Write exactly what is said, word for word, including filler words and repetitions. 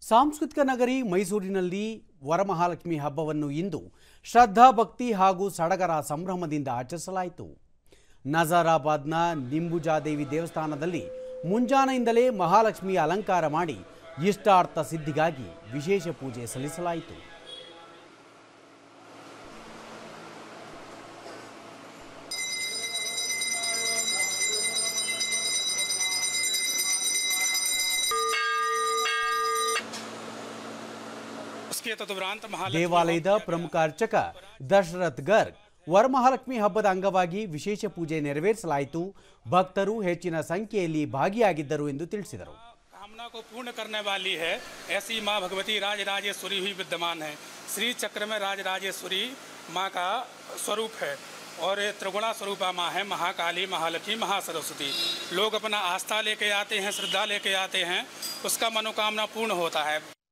ಸಾಂಸ್ಕೃತಿಕ ನಗರಿ ಮೈಸೂರಿನಲ್ಲಿ ವರಮಹಾಲಕ್ಷ್ಮಿ ಹಬ್ಬವನ್ನು ಇಂದು ಶ್ರದ್ಧಾ ಭಕ್ತಿ ಹಾಗೂ ಸಡಗರ ಸಂಭ್ರಮದಿಂದ ಆಚರಿಸಲಾಯಿತು. ನಜರಾಬಾದ್ನ ನಿಂಬುಜಾದೇವಿ ದೇವಸ್ಥಾನದಲ್ಲಿ ಮುಂಜಾನೆಯಿಂದಲೇ ಮಹಾಲಕ್ಷ್ಮಿಯ ಅಲಂಕಾರ ಮಾಡಿ ಇಷ್ಟಾರ್ಥ ಸಿದ್ಧಿಗಾಗಿ ವಿಶೇಷ ಪೂಜೆ ಸಲ್ಲಿಸಲಾಯಿತು. ದೇವಾಲಯದ ಪ್ರಮುಖ ಅರ್ಚಕ ದಶರಥ್ ಗರ್ಗ್ ವರಮಹಾಲಕ್ಷ್ಮಿ ಹಬ್ಬದ ಅಂಗವಾಗಿ ವಿಶೇಷ ಪೂಜೆ ನೆರವೇರಿಸಲಾಯಿತು. ಭಕ್ತರು ಹೆಚ್ಚಿನ ಸಂಖ್ಯೆಯಲ್ಲಿ ಭಾಗಿಯಾಗಿದ್ದರು ಎಂದು ತಿಳಿಸಿದರು. कामना को पूर्ण करने वाली है ऐसी माँ भगवती राजराजेश्वरी हुई विद्यमान है। श्री चक्र में राजराजेश्वरी माँ का स्वरूप है और त्रिगुणा स्वरूपा माँ है, महाकाली, महालक्ष्मी, महासरस्वती। लोग अपना आस्था लेके आते हैं, श्रद्धा लेके आते हैं, उसका मनोकामना पूर्ण होता है।